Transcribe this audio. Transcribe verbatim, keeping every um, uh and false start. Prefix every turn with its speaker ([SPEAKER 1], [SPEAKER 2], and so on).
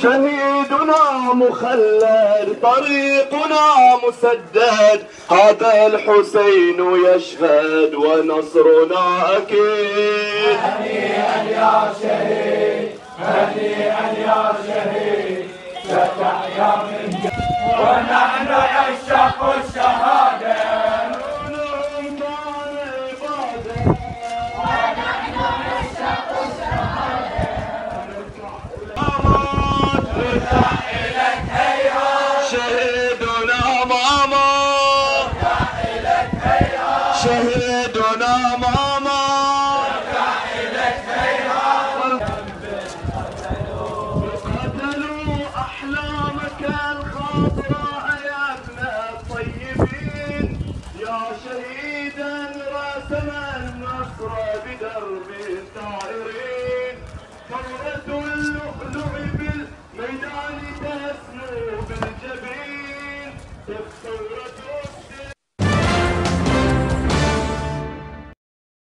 [SPEAKER 1] شهيدنا مخلد طريقنا مسدد، هذا الحسين يشهد ونصرنا أكيد.
[SPEAKER 2] هنيئا يا شهيد، هنيئا يا شهيد، ستحيا من ونحن عشاق الشهادة.